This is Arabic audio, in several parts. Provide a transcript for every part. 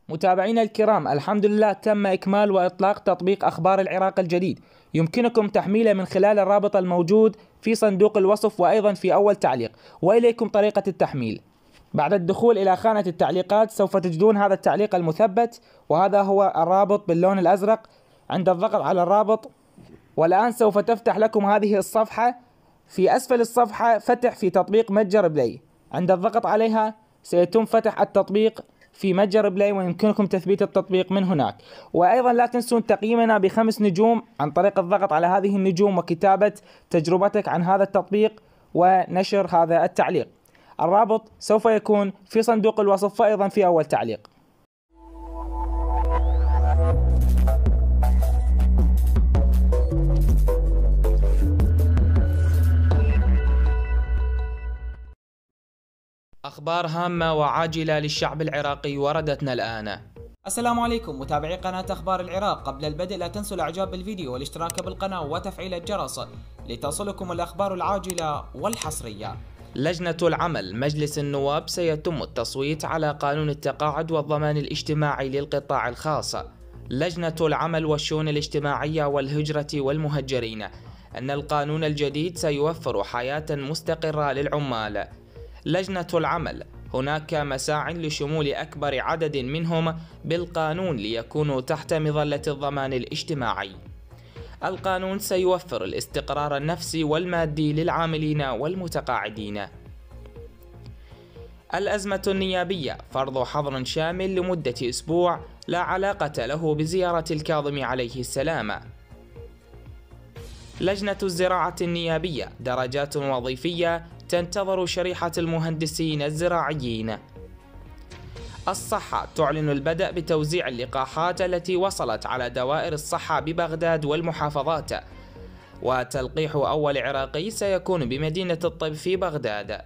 متابعينا الكرام، الحمد لله تم إكمال وإطلاق تطبيق أخبار العراق الجديد. يمكنكم تحميله من خلال الرابط الموجود في صندوق الوصف وأيضا في أول تعليق. وإليكم طريقة التحميل. بعد الدخول إلى خانة التعليقات سوف تجدون هذا التعليق المثبت، وهذا هو الرابط باللون الأزرق. عند الضغط على الرابط والآن سوف تفتح لكم هذه الصفحة. في أسفل الصفحة فتح في تطبيق متجر بلاي، عند الضغط عليها سيتم فتح التطبيق في متجر بلاي ويمكنكم تثبيت التطبيق من هناك. وأيضا لا تنسون تقييمنا ب5 نجوم عن طريق الضغط على هذه النجوم وكتابة تجربتك عن هذا التطبيق ونشر هذا التعليق. الرابط سوف يكون في صندوق الوصف وأيضا في أول تعليق. أخبار هامة وعاجلة للشعب العراقي وردتنا الآن. السلام عليكم متابعي قناة أخبار العراق. قبل البدء لا تنسوا الإعجاب بالفيديو والاشتراك بالقناة وتفعيل الجرس لتصلكم الأخبار العاجلة والحصرية. لجنة العمل مجلس النواب سيتم التصويت على قانون التقاعد والضمان الاجتماعي للقطاع الخاص. لجنة العمل والشؤون الاجتماعية والهجرة والمهجرين أن القانون الجديد سيوفر حياة مستقرة للعمال. لجنة العمل هناك مساع لشمول أكبر عدد منهم بالقانون ليكونوا تحت مظلة الضمان الاجتماعي. القانون سيوفر الاستقرار النفسي والمادي للعاملين والمتقاعدين. الأزمة النيابية فرض حظر شامل لمدة أسبوع لا علاقة له بزيارة الكاظم عليه السلام. لجنة الزراعة النيابية درجات وظيفية تنتظر شريحة المهندسين الزراعيين. الصحة تعلن البدء بتوزيع اللقاحات التي وصلت على دوائر الصحة ببغداد والمحافظات، وتلقيح أول عراقي سيكون بمدينة الطب في بغداد.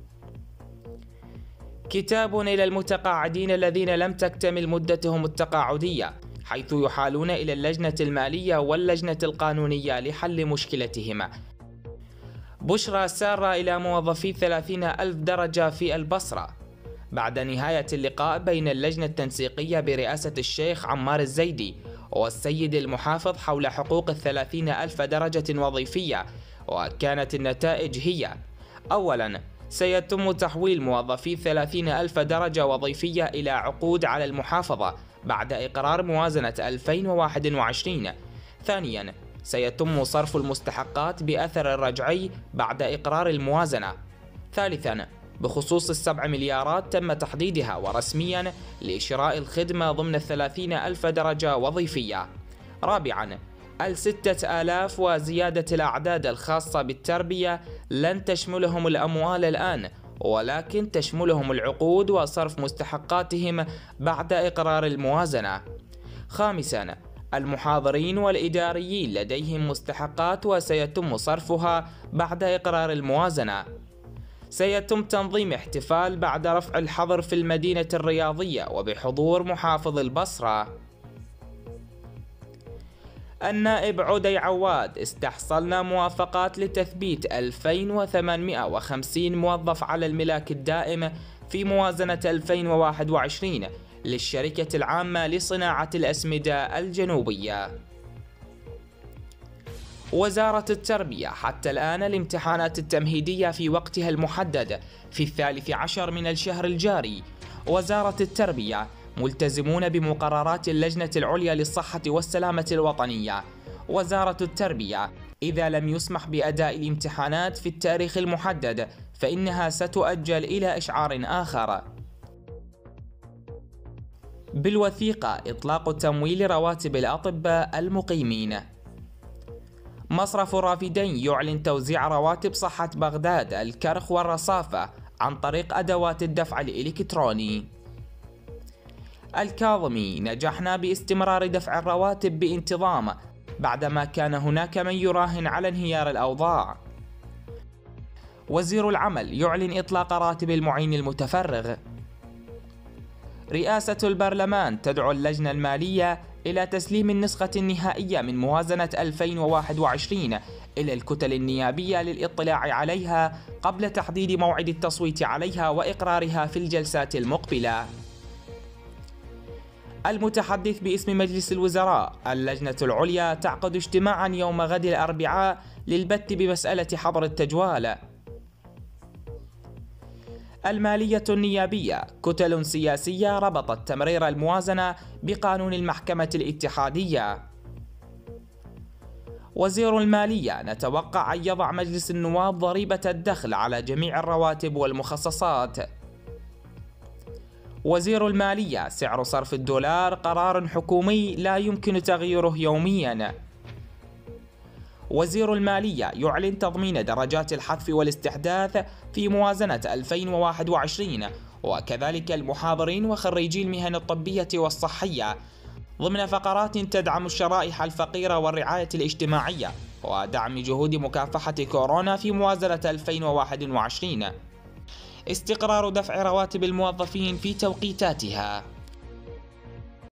كتاب إلى المتقاعدين الذين لم تكتمل مدتهم التقاعدية، حيث يحالون إلى اللجنة المالية واللجنة القانونية لحل مشكلتهم. بشرى سارة إلى موظفي 30,000 درجة في البصرة. بعد نهاية اللقاء بين اللجنة التنسيقية برئاسة الشيخ عمار الزيدي والسيد المحافظ حول حقوق 30,000 درجة وظيفية، وكانت النتائج هي: أولا، سيتم تحويل موظفي 30,000 درجة وظيفية إلى عقود على المحافظة بعد إقرار موازنة 2021. ثانيا، سيتم صرف المستحقات بأثر الرجعي بعد إقرار الموازنة. ثالثا، بخصوص 7 مليارات تم تحديدها ورسميا لشراء الخدمة ضمن 30,000 درجة وظيفية. رابعا، 6,000 وزيادة الأعداد الخاصة بالتربية لن تشملهم الأموال الآن، ولكن تشملهم العقود وصرف مستحقاتهم بعد إقرار الموازنة. خامسا، المحاضرين والإداريين لديهم مستحقات وسيتم صرفها بعد إقرار الموازنة. سيتم تنظيم احتفال بعد رفع الحظر في المدينة الرياضية وبحضور محافظ البصرة. النائب عدي عواد: استحصلنا موافقات لتثبيت 2850 موظف على الملاك الدائم في موازنة 2021 للشركة العامة لصناعة الأسمدة الجنوبية. وزارة التربية: حتى الآن الامتحانات التمهيدية في وقتها المحدد في 13 من الشهر الجاري. وزارة التربية: ملتزمون بمقررات اللجنة العليا للصحة والسلامة الوطنية. وزارة التربية: إذا لم يسمح بأداء الامتحانات في التاريخ المحدد فإنها ستؤجل إلى إشعار آخر. بالوثيقة: إطلاق تمويل رواتب الأطباء المقيمين. مصرف الرافدين يعلن توزيع رواتب صحة بغداد الكرخ والرصافة عن طريق أدوات الدفع الإلكتروني. الكاظمي: نجحنا باستمرار دفع الرواتب بانتظام بعدما كان هناك من يراهن على انهيار الأوضاع. وزير العمل يعلن إطلاق راتب المعين المتفرغ. رئاسة البرلمان تدعو اللجنة المالية إلى تسليم النسخة النهائية من موازنة 2021 إلى الكتل النيابية للإطلاع عليها قبل تحديد موعد التصويت عليها وإقرارها في الجلسات المقبلة. المتحدث باسم مجلس الوزراء: اللجنة العليا تعقد اجتماعا يوم غد الأربعاء للبت بمسألة حظر التجوال. المالية النيابية: كتل سياسية ربطت تمرير الموازنة بقانون المحكمة الاتحادية. وزير المالية: نتوقع أن يضع مجلس النواب ضريبة الدخل على جميع الرواتب والمخصصات. وزير المالية: سعر صرف الدولار قرار حكومي لا يمكن تغييره يوميا. وزير المالية: يعلن تضمين درجات الحذف والاستحداث في موازنة 2021 وكذلك المحاضرين وخريجي المهن الطبية والصحية ضمن فقرات تدعم الشرائح الفقيرة والرعاية الاجتماعية ودعم جهود مكافحة كورونا في موازنة 2021. استقرار دفع رواتب الموظفين في توقيتاتها.